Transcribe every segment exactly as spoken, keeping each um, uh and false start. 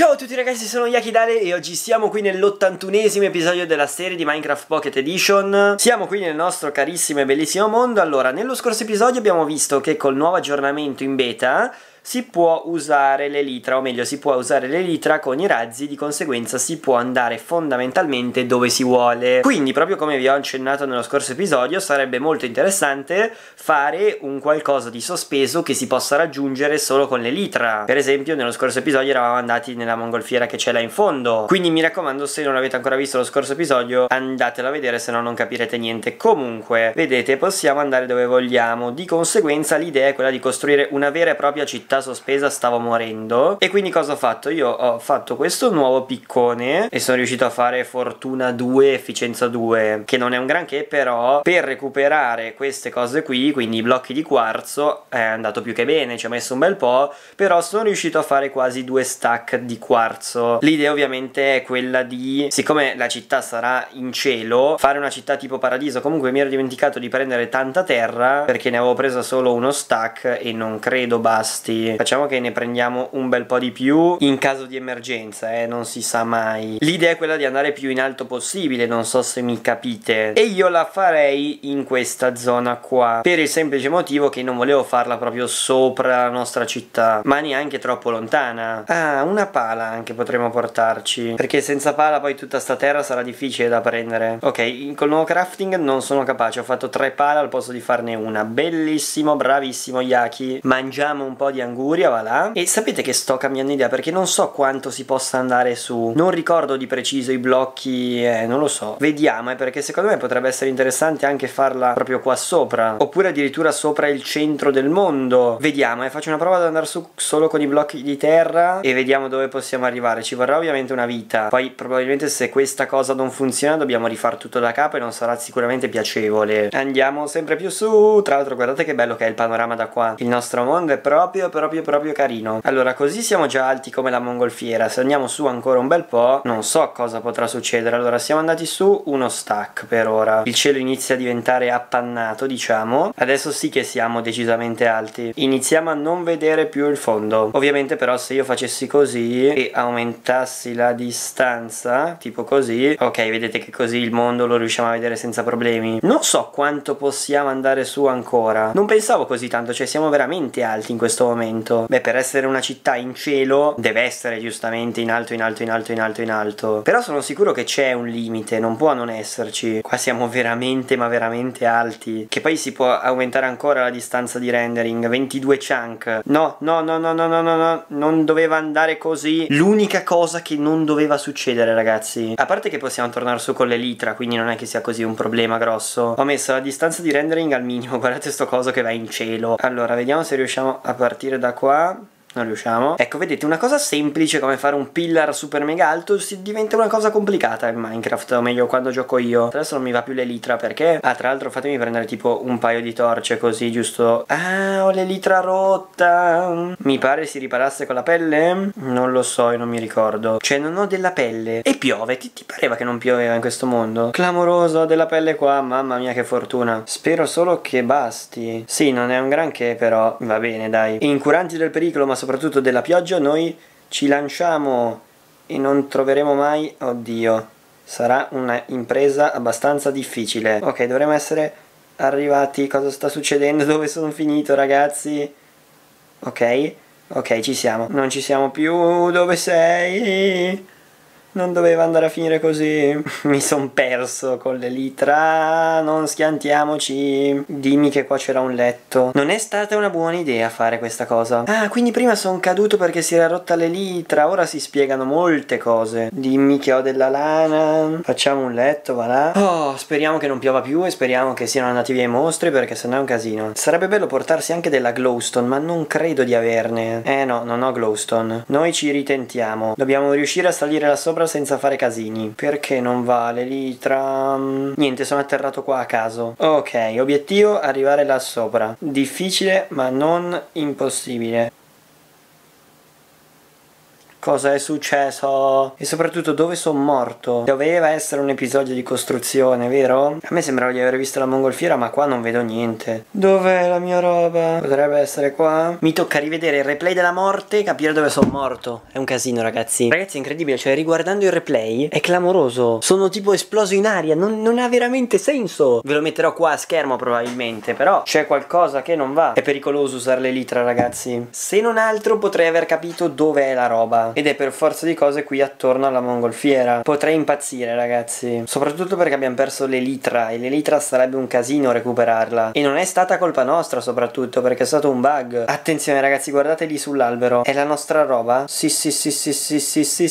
Ciao a tutti ragazzi, sono Yakidale e oggi siamo qui nell'ottantunesimo episodio della serie di Minecraft Pocket Edition. Siamo qui nel nostro carissimo e bellissimo mondo. Allora, nello scorso episodio abbiamo visto che col nuovo aggiornamento in beta si può usare l'elitra, o meglio si può usare l'elitra con i razzi, di conseguenza si può andare fondamentalmente dove si vuole. Quindi, proprio come vi ho accennato nello scorso episodio, sarebbe molto interessante fare un qualcosa di sospeso che si possa raggiungere solo con l'elitra. Per esempio, nello scorso episodio eravamo andati nella mongolfiera che c'è là in fondo. Quindi mi raccomando, se non avete ancora visto lo scorso episodio, andatelo a vedere, se no non capirete niente. Comunque, vedete, possiamo andare dove vogliamo. Di conseguenza l'idea è quella di costruire una vera e propria città sospesa. Stavo morendo e quindi cosa ho fatto? Io ho fatto questo nuovo piccone e sono riuscito a fare fortuna due, efficienza due, che non è un granché, però per recuperare queste cose qui, quindi i blocchi di quarzo, è andato più che bene, ci ho messo un bel po', però sono riuscito a fare quasi due stack di quarzo. L'idea ovviamente è quella di, siccome la città sarà in cielo, fare una città tipo paradiso. Comunque mi ero dimenticato di prendere tanta terra perché ne avevo presa solo uno stack e non credo basti. Facciamo che ne prendiamo un bel po' di più in caso di emergenza, eh, non si sa mai. L'idea è quella di andare più in alto possibile, non so se mi capite. E io la farei in questa zona qua, per il semplice motivo che non volevo farla proprio sopra la nostra città, ma neanche troppo lontana. Ah, una pala anche potremmo portarci, perché senza pala poi tutta sta terra sarà difficile da prendere. Ok, col nuovo crafting non sono capace, ho fatto tre pala al posto di farne una. Bellissimo, bravissimo Yaki. Mangiamo un po' di anguria, va là. E sapete che sto cambiando idea perché non so quanto si possa andare su, non ricordo di preciso i blocchi, eh, non lo so. Vediamo, eh, perché secondo me potrebbe essere interessante anche farla proprio qua sopra, oppure addirittura sopra il centro del mondo. Vediamo, eh, faccio una prova ad andare su solo con i blocchi di terra e vediamo dove possiamo arrivare. Ci vorrà ovviamente una vita, poi probabilmente se questa cosa non funziona dobbiamo rifare tutto da capo e non sarà sicuramente piacevole. Andiamo sempre più su. Tra l'altro guardate che bello che è il panorama da qua, il nostro mondo è proprio proprio proprio carino. Allora, così siamo già alti come la mongolfiera. Se andiamo su ancora un bel po', non so cosa potrà succedere. Allora, siamo andati su uno stack per ora. Il cielo inizia a diventare appannato, diciamo. Adesso sì che siamo decisamente alti. Iniziamo a non vedere più il fondo. Ovviamente però se io facessi così e aumentassi la distanza, tipo così, ok, vedete che così il mondo lo riusciamo a vedere senza problemi. Non so quanto possiamo andare su ancora. Non pensavo così tanto, cioè siamo veramente alti in questo momento. Beh, per essere una città in cielo deve essere giustamente in alto, in alto, in alto, in alto, in alto. Però sono sicuro che c'è un limite, non può non esserci. Qua siamo veramente, ma veramente alti. Che poi si può aumentare ancora la distanza di rendering. ventidue chunk. No, no, no, no, no, no, no, no. Non doveva andare così. L'unica cosa che non doveva succedere, ragazzi. A parte che possiamo tornare su con l'elitra, quindi non è che sia così un problema grosso. Ho messo la distanza di rendering al minimo. Guardate sto coso che va in cielo. Allora, vediamo se riusciamo a partire da qua. Non riusciamo. Ecco, vedete, una cosa semplice come fare un pillar super mega alto si diventa una cosa complicata in Minecraft, o meglio quando gioco io. Adesso non mi va più l'elitra perché... Ah, tra l'altro fatemi prendere tipo un paio di torce così, giusto. Ah, ho l'elitra rotta. Mi pare si riparasse con la pelle? Non lo so, io non mi ricordo. Cioè non ho della pelle. E piove, ti, ti pareva che non pioveva in questo mondo? Clamoroso, ho della pelle qua, mamma mia che fortuna. Spero solo che basti. Sì, non è un granché però, va bene dai. Incuranti del pericolo ma soprattutto della pioggia, noi ci lanciamo e non troveremo mai... Oddio, sarà una impresa abbastanza difficile. Ok, dovremmo essere arrivati. Cosa sta succedendo? Dove sono finito, ragazzi? Ok, ok, ci siamo. Non ci siamo più. Dove sei? Non doveva andare a finire così. Mi son perso con l'elitra. Non schiantiamoci. Dimmi che qua c'era un letto. Non è stata una buona idea fare questa cosa. Ah, quindi prima sono caduto perché si era rotta l'elitra. Ora si spiegano molte cose. Dimmi che ho della lana. Facciamo un letto, va là. Oh, speriamo che non piova più e speriamo che siano andati via i mostri, perché sennò è un casino. Sarebbe bello portarsi anche della glowstone, ma non credo di averne. Eh no, non ho glowstone. Noi ci ritentiamo. Dobbiamo riuscire a salire là sopra senza fare casini. Perché non vale l'elitra? Niente, sono atterrato qua a caso. Ok, obiettivo arrivare là sopra. Difficile ma non impossibile. Cosa è successo? E soprattutto dove sono morto? Doveva essere un episodio di costruzione, vero? A me sembrava di aver visto la mongolfiera, ma qua non vedo niente. Dov'è la mia roba? Potrebbe essere qua? Mi tocca rivedere il replay della morte e capire dove sono morto. È un casino, ragazzi. Ragazzi, è incredibile, cioè riguardando il replay è clamoroso. Sono tipo esploso in aria, non, non ha veramente senso. Ve lo metterò qua a schermo probabilmente, però c'è qualcosa che non va. È pericoloso usare l'elitra, ragazzi. Se non altro potrei aver capito dove è la roba. Ed è per forza di cose qui attorno alla mongolfiera. Potrei impazzire, ragazzi. Soprattutto perché abbiamo perso l'elitra, e l'elitra sarebbe un casino recuperarla. E non è stata colpa nostra, soprattutto perché è stato un bug. Attenzione, ragazzi, guardate lì sull'albero. È la nostra roba? Sì, sì, sì, sì, sì, sì, sì,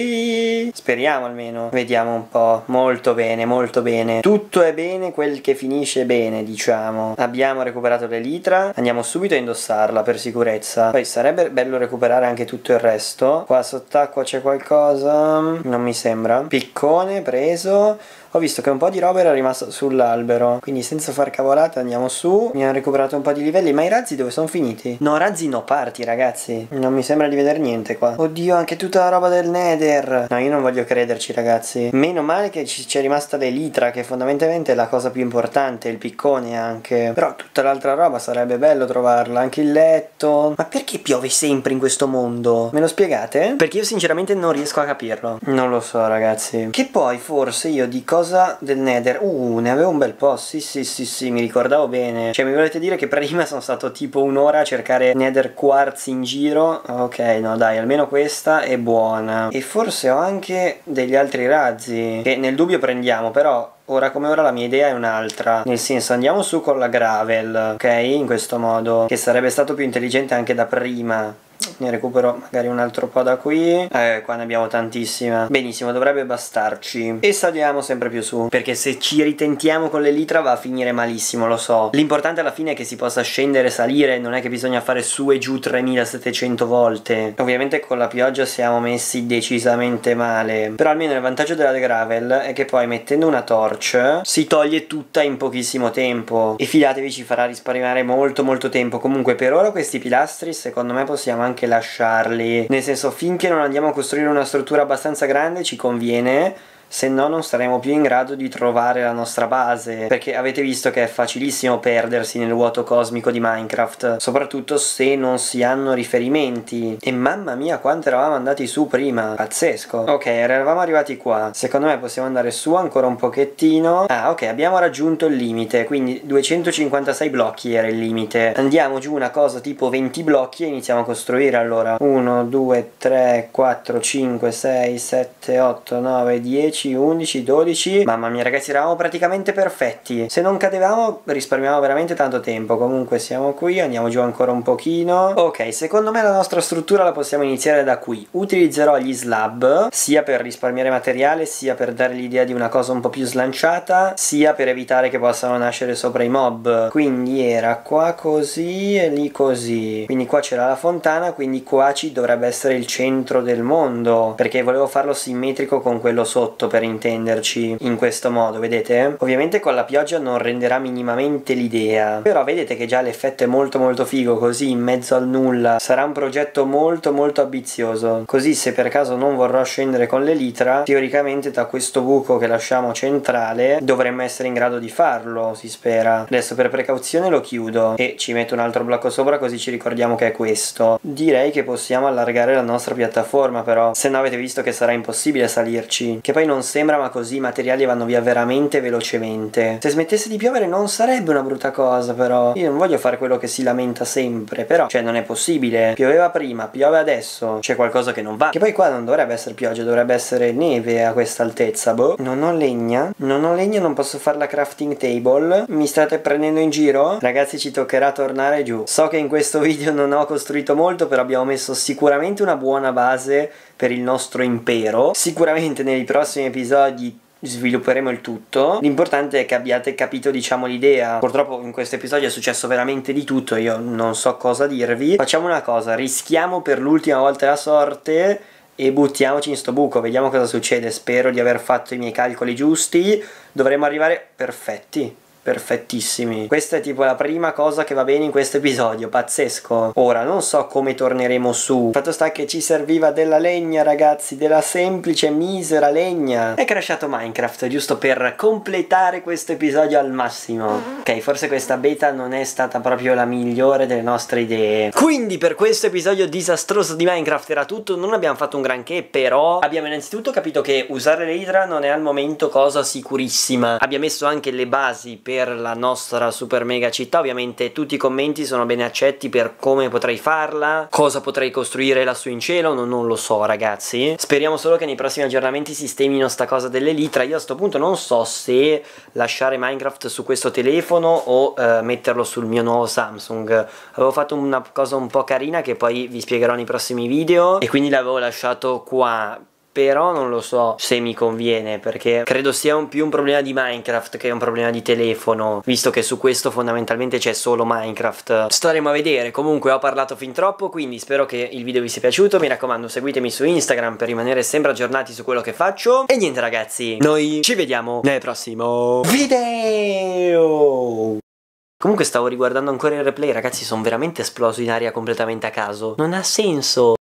sì. Speriamo almeno. Vediamo un po'. Molto bene, molto bene. Tutto è bene quel che finisce bene, diciamo. Abbiamo recuperato l'elitra. Andiamo subito a indossarla per sicurezza. Poi sarebbe bello recuperare anche tutto il resto. Qua sott'acqua c'è qualcosa? Non mi sembra. Piccone preso. Ho visto che un po' di roba era rimasta sull'albero, quindi senza far cavolate andiamo su. Mi hanno recuperato un po' di livelli. Ma i razzi dove sono finiti? No, razzi no, parti, ragazzi. Non mi sembra di vedere niente qua. Oddio, anche tutta la roba del Nether. No, io non voglio crederci, ragazzi. Meno male che ci c'è rimasta l'elitra, che fondamentalmente è la cosa più importante. Il piccone anche. Però tutta l'altra roba sarebbe bello trovarla. Anche il letto. Ma perché piove sempre in questo mondo? Me lo spiegate? Perché io sinceramente non riesco a capirlo. Non lo so, ragazzi. Che poi forse io di cosa del Nether, uh, ne avevo un bel po', sì sì sì sì, mi ricordavo bene. Cioè, mi volete dire che prima sono stato tipo un'ora a cercare Nether Quartz in giro? Ok, no dai, almeno questa è buona. E forse ho anche degli altri razzi, che nel dubbio prendiamo, però ora come ora la mia idea è un'altra. Nel senso, andiamo su con la gravel, ok? In questo modo, che sarebbe stato più intelligente anche da prima. Ne recupero magari un altro po' da qui. Eh, qua ne abbiamo tantissima. Benissimo, dovrebbe bastarci. E saliamo sempre più su, perché se ci ritentiamo con l'elitra va a finire malissimo, lo so. L'importante alla fine è che si possa scendere e salire, non è che bisogna fare su e giù tremilasettecento volte. Ovviamente con la pioggia siamo messi decisamente male, però almeno il vantaggio della gravel è che poi mettendo una torch si toglie tutta in pochissimo tempo. E fidatevi, ci farà risparmiare molto molto tempo. Comunque per ora questi pilastri secondo me possiamo anche lasciarli, nel senso, finché non andiamo a costruire una struttura abbastanza grande ci conviene, se no non saremo più in grado di trovare la nostra base, perché avete visto che è facilissimo perdersi nel vuoto cosmico di Minecraft, soprattutto se non si hanno riferimenti. E mamma mia quanto eravamo andati su prima, pazzesco. Ok, eravamo arrivati qua, secondo me possiamo andare su ancora un pochettino. Ah ok, abbiamo raggiunto il limite, quindi duecentocinquantasei blocchi era il limite. Andiamo giù una cosa tipo venti blocchi e iniziamo a costruire allora. Uno, due, tre, quattro, cinque, sei, sette, otto, nove, dieci, undici, dodici. Mamma mia, ragazzi, eravamo praticamente perfetti. Se non cadevamo risparmiamo veramente tanto tempo. Comunque siamo qui, andiamo giù ancora un pochino. Ok, secondo me la nostra struttura la possiamo iniziare da qui. Utilizzerò gli slab sia per risparmiare materiale, sia per dare l'idea di una cosa un po' più slanciata, sia per evitare che possano nascere sopra i mob. Quindi era qua così e lì così. Quindi qua c'era la fontana, quindi qua ci dovrebbe essere il centro del mondo, perché volevo farlo simmetrico con quello sotto, per intenderci, in questo modo, vedete? Ovviamente con la pioggia non renderà minimamente l'idea, però vedete che già l'effetto è molto molto figo, così in mezzo al nulla. Sarà un progetto molto molto ambizioso, così se per caso non vorrò scendere con l'elitra, teoricamente da questo buco che lasciamo centrale dovremmo essere in grado di farlo, si spera. Adesso per precauzione lo chiudo e ci metto un altro blocco sopra, così ci ricordiamo che è questo. Direi che possiamo allargare la nostra piattaforma, però se no avete visto che sarà impossibile salirci, che poi non sembra, ma così i materiali vanno via veramente velocemente. Se smettesse di piovere non sarebbe una brutta cosa, però io non voglio fare quello che si lamenta sempre, però cioè non è possibile. Pioveva prima, piove adesso, c'è qualcosa che non va. Che poi qua non dovrebbe essere pioggia, dovrebbe essere neve a questa altezza. Boh, non ho legna, non ho legna, non posso fare la crafting table. Mi state prendendo in giro? Ragazzi, ci toccherà tornare giù. So che in questo video non ho costruito molto, però abbiamo messo sicuramente una buona base per il nostro impero. Sicuramente nei prossimi episodi svilupperemo il tutto. L'importante è che abbiate capito, diciamo, l'idea. Purtroppo in questo episodio è successo veramente di tutto, io non so cosa dirvi. Facciamo una cosa, rischiamo per l'ultima volta la sorte e buttiamoci in sto buco, vediamo cosa succede. Spero di aver fatto i miei calcoli giusti, dovremmo arrivare perfetti. perfettissimi. Questa è tipo la prima cosa che va bene in questo episodio, pazzesco. Ora non so come torneremo su. Fatto sta che ci serviva della legna, ragazzi, della semplice misera legna. È crashato Minecraft giusto per completare questo episodio al massimo. Ok, forse questa beta non è stata proprio la migliore delle nostre idee. Quindi per questo episodio disastroso di Minecraft era tutto. Non abbiamo fatto un granché, però abbiamo innanzitutto capito che usare l'Hydra non è al momento cosa sicurissima. Abbiamo messo anche le basi per la nostra super mega città. Ovviamente tutti i commenti sono bene accetti per come potrei farla, cosa potrei costruire lassù in cielo, no, non lo so ragazzi. Speriamo solo che nei prossimi aggiornamenti sistemino sta cosa dell'Elytra. Io a sto punto non so se lasciare Minecraft su questo telefono o eh, metterlo sul mio nuovo Samsung. Avevo fatto una cosa un po' carina che poi vi spiegherò nei prossimi video e quindi l'avevo lasciato qua. Però non lo so se mi conviene, perché credo sia un più un problema di Minecraft che un problema di telefono, visto che su questo fondamentalmente c'è solo Minecraft. Staremo a vedere. Comunque ho parlato fin troppo, quindi spero che il video vi sia piaciuto. Mi raccomando, seguitemi su Instagram per rimanere sempre aggiornati su quello che faccio. E niente ragazzi, noi ci vediamo nel prossimo video. Comunque stavo riguardando ancora il replay, ragazzi, sono veramente esploso in aria completamente a caso. Non ha senso.